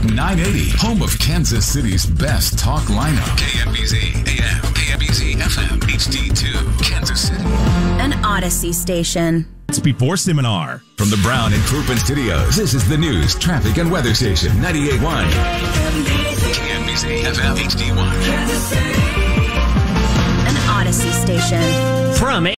980, home of Kansas City's best talk lineup. KMBZ-AM, KMBZ-FM, HD2, Kansas City. An Odyssey station. It's before seminar. From the Brown and Crouppen Studios, this is the news, traffic, and weather station, 98.1. KMBZ-FM, HD1. An Odyssey station.